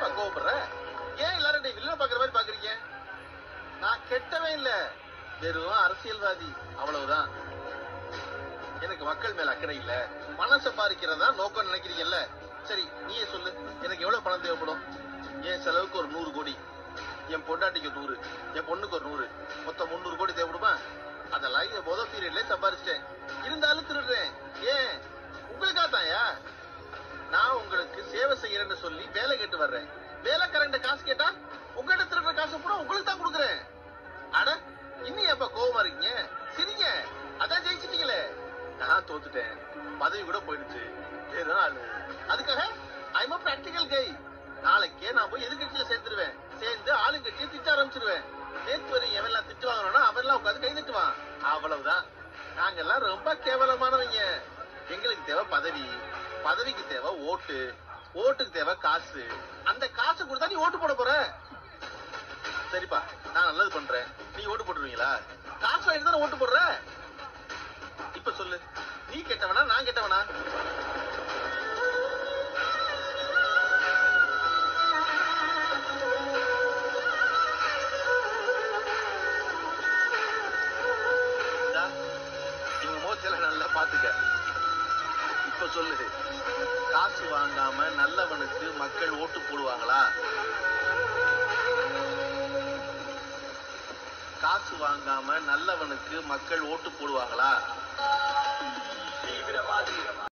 ஏன்பா கோவப்படுற? ஏன் எல்லாரும் வில்ல பாக்குற மாதிரி பாக்குறீங்க? நான் கெட்டவே இல்ல, வெறும் அரசியல்வாதி, அவ்வளவுதான். எனக்கு மக்கள் மேல அக்கறை இல்ல, பணம் சம்பாதிக்கிறதா நோக்கம் நினைக்கிறீங்கல்ல. சரி, நீயே சொல்லு, எனக்கு எவ்வளவு பணம் தேவைப்படும்? என் செலவுக்கு ஒரு 100 கோடி, என் பொண்டாட்டிக்கு 100, என் பொண்ணுக்கு ஒரு 100, மொத்தம் 300 கோடி தேவைப்படுமா? அதெல்லாம் இந்த முதல் பீரியட்ல சம்பாதிச்சிட்டேன். இருந்தாலும் திருடுறேன். ஏன்? உங்களுக்காத்தாயா? நான் உங்களுக்கு சேவை செய்யறேன்னு சொல்லி வேலை கேட்டு வர்றேன். வேலைக்காரங்க காசு கேட்டா உங்ககிட்ட திருடுற காசு கூட உங்களுக்கு தான் கொடுக்குறேன். அட, இன்னும் எப்ப கோவமா இருக்கீங்க? சிரிங்க, அதான் ஜெயிச்சிட்டீங்களே. நான் தோத்துட்டேன், பதவி கூட போயிடுச்சு, வெறும் ஆளு. அதுக்காக ஐம் a practical guy. நாளைக்கே நான் போய் எதிர்கட்சியில சேர்ந்துருவேன். சேர்ந்து ஆளுங்கட்சியை திட்ட ஆரம்பிச்சிருவேன். நேற்று வரை எவெல்லாம் திட்டு வாங்கணும்னா அவெல்லாம் உட்காந்து கை தட்டுவான். அவ்வளவுதான். நாங்கெல்லாம் ரொம்ப கேவலமானவங்க. எங்களுக்கு தேவை பதவி, பதவிக்கு தேவை ஓட்டு, ஓட்டுக்கு தேவை காசு. அந்த காசு கொடுத்தா நீ ஓட்டு போட போற. சரிப்பா, நான் நல்லது பண்றேன், நீ ஓட்டு போட்டுருவீங்களா? காசு வாங்கிட்டு தானே ஓட்டு போடுற. இப்ப சொல்லு, நீ கெட்டவனா நான் கெட்டவனா? இவங்க மோச்சல நல்லா பாத்துக்க. இப்ப சொல்லு, காசு வாங்காம நல்லவனுக்கு மக்கள் ஓட்டு போடுவாங்களா? காசு வாங்காம நல்லவனுக்கு மக்கள் ஓட்டு போடுவாங்களா?